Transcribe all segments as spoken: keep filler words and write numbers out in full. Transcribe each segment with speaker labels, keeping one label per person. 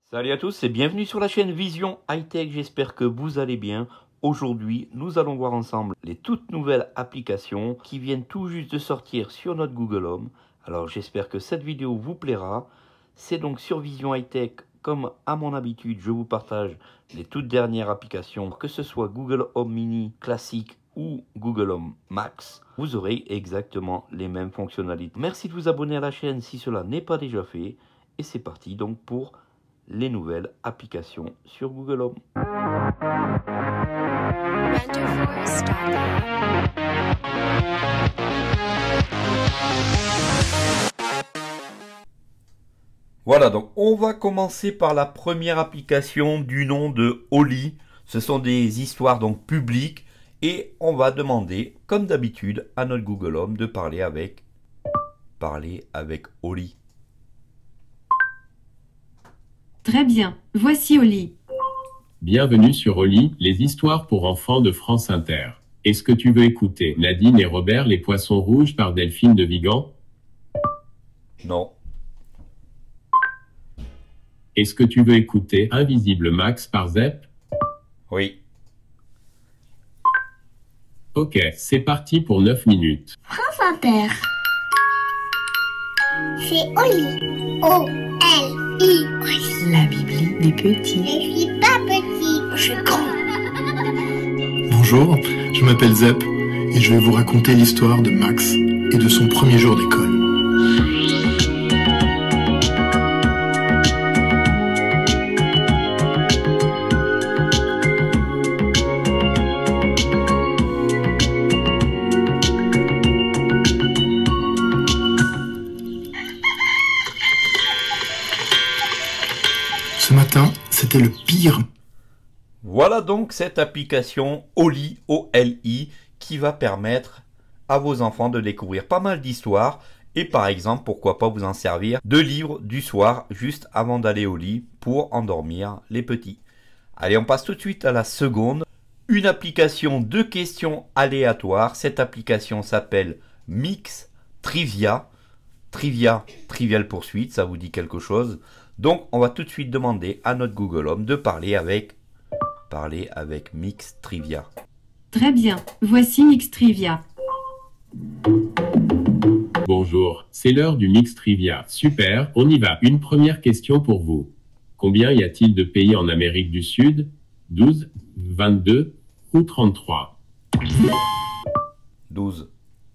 Speaker 1: Salut à tous et bienvenue sur la chaîne Vision High Tech, j'espère que vous allez bien. Aujourd'hui, nous allons voir ensemble les toutes nouvelles applications qui viennent tout juste de sortir sur notre Google Home. Alors j'espère que cette vidéo vous plaira. C'est donc sur Vision High Tech, comme à mon habitude, je vous partage les toutes dernières applications, que ce soit Google Home Mini classique ou Google Home Max. Vous aurez exactement les mêmes fonctionnalités. Merci de vous abonner à la chaîne si cela n'est pas déjà fait. Et c'est parti donc pour les nouvelles applications sur Google Home. Voilà, donc on va commencer par la première application du nom de Oli. Ce sont des histoires donc publiques et on va demander, comme d'habitude, à notre Google Home de parler avec, parler avec Oli.
Speaker 2: Très bien, voici Oli.
Speaker 3: Bienvenue sur Oli, les histoires pour enfants de France Inter. Est-ce que tu veux écouter Nadine et Robert les poissons rouges par Delphine de Vigan?
Speaker 1: Non.
Speaker 3: Est-ce que tu veux écouter Invisible Max par Zep?
Speaker 1: Oui.
Speaker 3: Ok, c'est parti pour neuf minutes.
Speaker 4: France Inter. C'est Oli. O L I.
Speaker 2: La Bibli des petits.
Speaker 4: Je suis pas petit, je suis grand.
Speaker 5: Bonjour, je m'appelle Zep et je vais vous raconter l'histoire de Max et de son premier jour d'école. Ce matin, c'était le pire.
Speaker 1: Voilà donc cette application Oli, O L I, qui va permettre à vos enfants de découvrir pas mal d'histoires et par exemple, pourquoi pas vous en servir de livre du soir juste avant d'aller au lit pour endormir les petits. Allez, on passe tout de suite à la seconde. Une application de questions aléatoires. Cette application s'appelle Mix Trivia. Trivia, Trivial Poursuite, ça vous dit quelque chose? Donc, on va tout de suite demander à notre Google Home de parler avec, parler avec Mix Trivia.
Speaker 2: Très bien, voici Mix Trivia.
Speaker 3: Bonjour, c'est l'heure du Mix Trivia. Super, on y va. Une première question pour vous. Combien y a-t-il de pays en Amérique du Sud? douze, vingt-deux ou trente-trois?
Speaker 1: douze.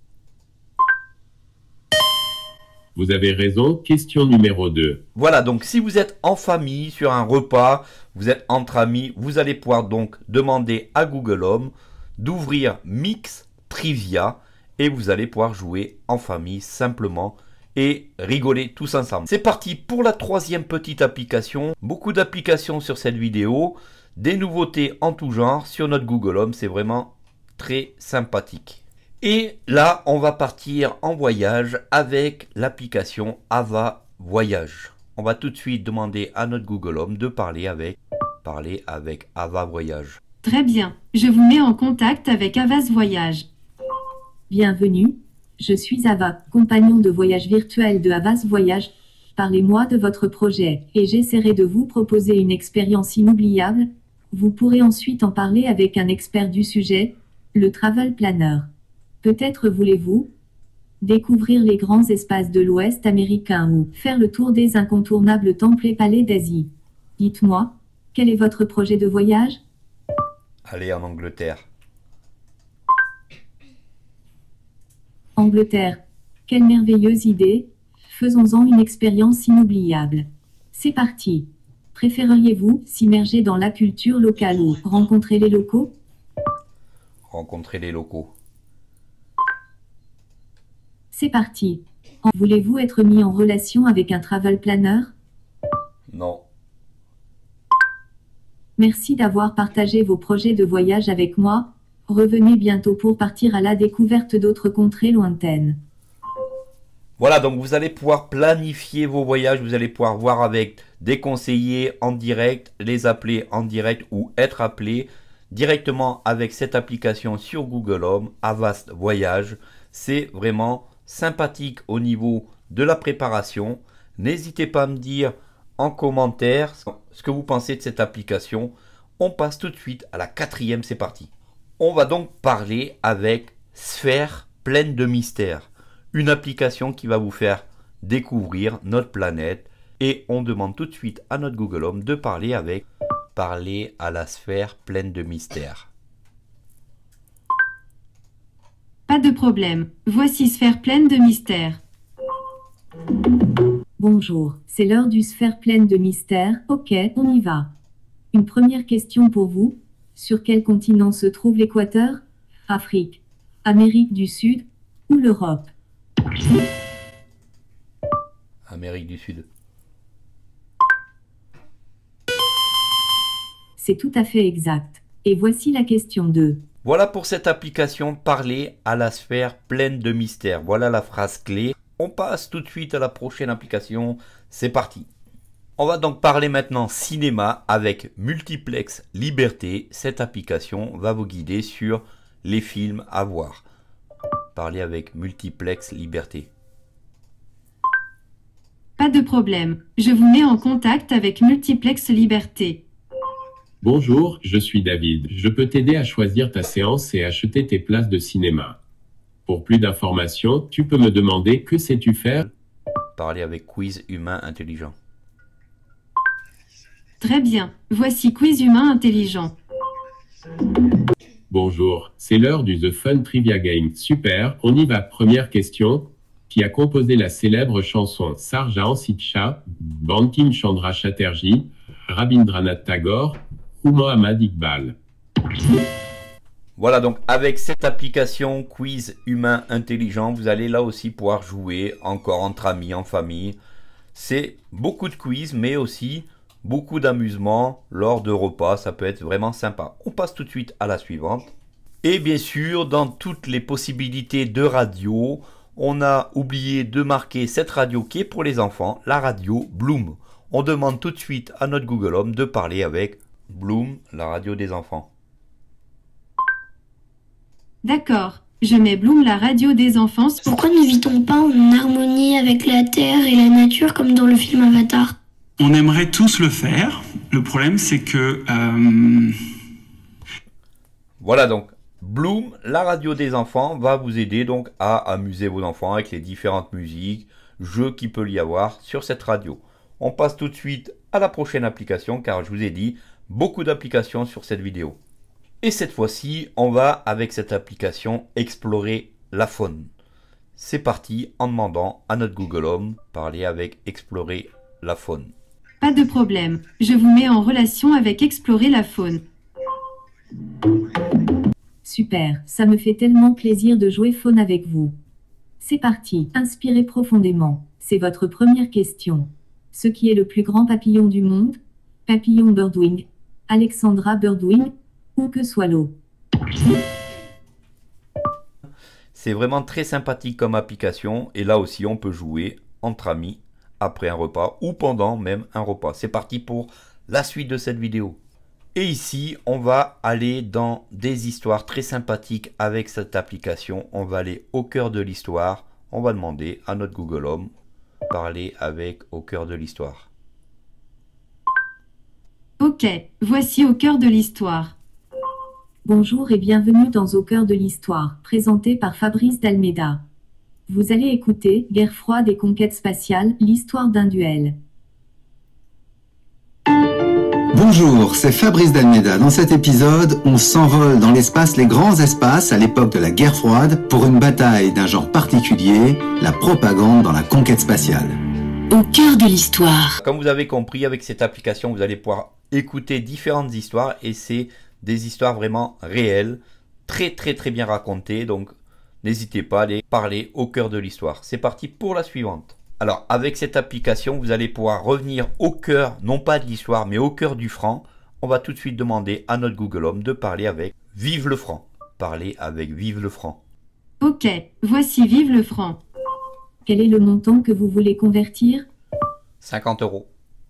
Speaker 3: Vous avez raison, question numéro deux.
Speaker 1: Voilà, donc si vous êtes en famille, sur un repas, vous êtes entre amis, vous allez pouvoir donc demander à Google Home d'ouvrir Mix Trivia et vous allez pouvoir jouer en famille simplement et rigoler tous ensemble. C'est parti pour la troisième petite application. Beaucoup d'applications sur cette vidéo, des nouveautés en tout genre sur notre Google Home, c'est vraiment très sympathique. Et là, on va partir en voyage avec l'application Ava Voyage. On va tout de suite demander à notre Google Home de parler avec, parler avec Ava Voyage.
Speaker 2: Très bien, je vous mets en contact avec Avas Voyage.
Speaker 6: Bienvenue, je suis Ava, compagnon de voyage virtuel de Avas Voyage. Parlez-moi de votre projet et j'essaierai de vous proposer une expérience inoubliable. Vous pourrez ensuite en parler avec un expert du sujet, le Travel Planner. Peut-être voulez-vous découvrir les grands espaces de l'Ouest américain ou faire le tour des incontournables temples et palais d'Asie. Dites-moi, quel est votre projet de voyage?
Speaker 1: Allez en Angleterre.
Speaker 6: Angleterre. Quelle merveilleuse idée. Faisons-en une expérience inoubliable. C'est parti. Préféreriez-vous s'immerger dans la culture locale ou rencontrer les locaux?
Speaker 1: Rencontrer les locaux.
Speaker 6: C'est parti. Voulez-vous être mis en relation avec un travel planner?
Speaker 1: Non.
Speaker 6: Merci d'avoir partagé vos projets de voyage avec moi. Revenez bientôt pour partir à la découverte d'autres contrées lointaines.
Speaker 1: Voilà, donc vous allez pouvoir planifier vos voyages, vous allez pouvoir voir avec des conseillers en direct, les appeler en direct ou être appelé directement avec cette application sur Google Home, Avast Voyage. C'est vraiment sympathique au niveau de la préparation. N'hésitez pas à me dire en commentaire ce que vous pensez de cette application. On passe tout de suite à la quatrième, c'est parti. On va donc parler avec Sphère pleine de mystères. Une application qui va vous faire découvrir notre planète. Et on demande tout de suite à notre Google Home de parler avec parler à la sphère pleine de mystères.
Speaker 2: Pas de problème. Voici Sphère pleine de mystères.
Speaker 6: Bonjour, c'est l'heure du Sphère pleine de mystères. Ok, on y va. Une première question pour vous. Sur quel continent se trouve l'équateur? Afrique, Amérique du Sud ou l'Europe?
Speaker 1: Amérique du Sud.
Speaker 6: C'est tout à fait exact. Et voici la question deux.
Speaker 1: Voilà pour cette application parler à la sphère pleine de mystères. Voilà la phrase clé. On passe tout de suite à la prochaine application. C'est parti. On va donc parler maintenant cinéma avec Multiplex Liberté. Cette application va vous guider sur les films à voir. Parler avec Multiplex Liberté.
Speaker 2: Pas de problème. Je vous mets en contact avec Multiplex Liberté.
Speaker 3: Bonjour, je suis David. Je peux t'aider à choisir ta séance et acheter tes places de cinéma. Pour plus d'informations, tu peux me demander que sais-tu faire?
Speaker 1: Parler avec Quiz Humain Intelligent.
Speaker 2: Très bien. Voici Quiz Humain Intelligent.
Speaker 3: Bonjour, c'est l'heure du The Fun Trivia Game. Super, on y va. Première question. Qui a composé la célèbre chanson Sarjahan Siksha, Bankim Chandra Chatterjee, Rabindranath Tagore ou Mohammad Iqbal?
Speaker 1: Voilà, donc avec cette application Quiz Humain Intelligent, vous allez là aussi pouvoir jouer encore entre amis, en famille. C'est beaucoup de quiz, mais aussi beaucoup d'amusement lors de repas. Ça peut être vraiment sympa. On passe tout de suite à la suivante. Et bien sûr, dans toutes les possibilités de radio, on a oublié de marquer cette radio qui est pour les enfants, la radio Bloom. On demande tout de suite à notre Google Home de parler avec Bloom, la radio des enfants.
Speaker 2: D'accord. Je mets Bloom, la radio des enfants.
Speaker 4: Pourquoi ne vit-on pas en harmonie avec la Terre et la nature comme dans le film Avatar?
Speaker 7: On aimerait tous le faire. Le problème, c'est que... Euh...
Speaker 1: Voilà donc. Bloom, la radio des enfants, va vous aider donc à amuser vos enfants avec les différentes musiques, jeux qu'il peut y avoir sur cette radio. On passe tout de suite à la prochaine application car je vous ai dit beaucoup d'applications sur cette vidéo. Et cette fois-ci, on va avec cette application explorer la faune. C'est parti en demandant à notre Google Home parler avec explorer la faune.
Speaker 2: Pas de problème. Je vous mets en relation avec explorer la faune.
Speaker 6: Super, ça me fait tellement plaisir de jouer faune avec vous. C'est parti, inspirez profondément. C'est votre première question. Ce qui est le plus grand papillon du monde? Papillon Birdwing, Alexandra Birdwing, ou que soit l'eau.
Speaker 1: C'est vraiment très sympathique comme application et là aussi on peut jouer entre amis après un repas ou pendant même un repas. C'est parti pour la suite de cette vidéo. Et ici, on va aller dans des histoires très sympathiques avec cette application. On va aller au cœur de l'histoire. On va demander à notre Google Home parler avec au cœur de l'histoire.
Speaker 2: Ok, voici au cœur de l'histoire.
Speaker 6: Bonjour et bienvenue dans Au cœur de l'histoire, présenté par Fabrice d'Almeida. Vous allez écouter Guerre froide et conquête spatiale, l'histoire d'un duel.
Speaker 8: Bonjour, c'est Fabrice d'Almeida. Dans cet épisode, on s'envole dans l'espace, les grands espaces, à l'époque de la guerre froide, pour une bataille d'un genre particulier, la propagande dans la conquête spatiale.
Speaker 9: Au cœur de l'histoire.
Speaker 1: Comme vous avez compris, avec cette application, vous allez pouvoir écouter différentes histoires et c'est des histoires vraiment réelles, très très très bien racontées. Donc, n'hésitez pas à aller parler au cœur de l'histoire. C'est parti pour la suivante. Alors, avec cette application, vous allez pouvoir revenir au cœur, non pas de l'histoire, mais au cœur du franc. On va tout de suite demander à notre Google Home de parler avec Vive le franc. Parler avec Vive le franc.
Speaker 2: Ok, voici Vive le franc.
Speaker 6: Quel est le montant que vous voulez convertir?
Speaker 1: cinquante euros.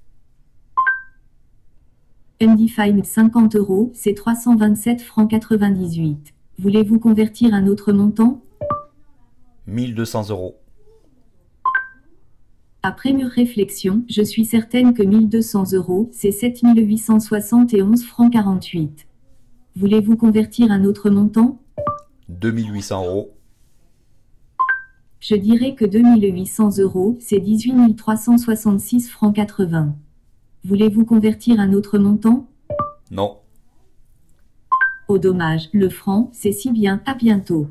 Speaker 6: Undefined cinquante euros, c'est trois cent vingt-sept francs quatre-vingt-dix-huit. Voulez-vous convertir un autre montant?
Speaker 1: mille deux cents euros.
Speaker 6: Après mûre réflexion, je suis certaine que mille deux cents euros, c'est sept mille huit cent soixante et onze francs quarante-huit. Voulez-vous convertir un autre montant?
Speaker 1: deux mille huit cents euros.
Speaker 6: Je dirais que deux mille huit cents euros, c'est dix-huit mille trois cent soixante-six francs quatre-vingts. Voulez-vous convertir un autre montant?
Speaker 1: Non.
Speaker 6: Oh dommage, le franc, c'est si bien, à bientôt.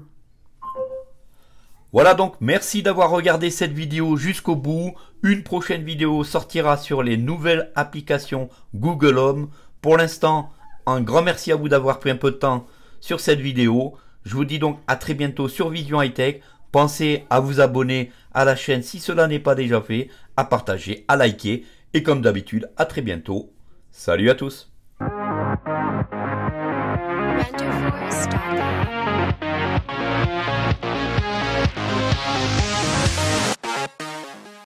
Speaker 1: Voilà donc, merci d'avoir regardé cette vidéo jusqu'au bout. Une prochaine vidéo sortira sur les nouvelles applications Google Home. Pour l'instant, un grand merci à vous d'avoir pris un peu de temps sur cette vidéo. Je vous dis donc à très bientôt sur Vision High Tech. Pensez à vous abonner à la chaîne si cela n'est pas déjà fait, à partager, à liker. Et comme d'habitude, à très bientôt. Salut à tous!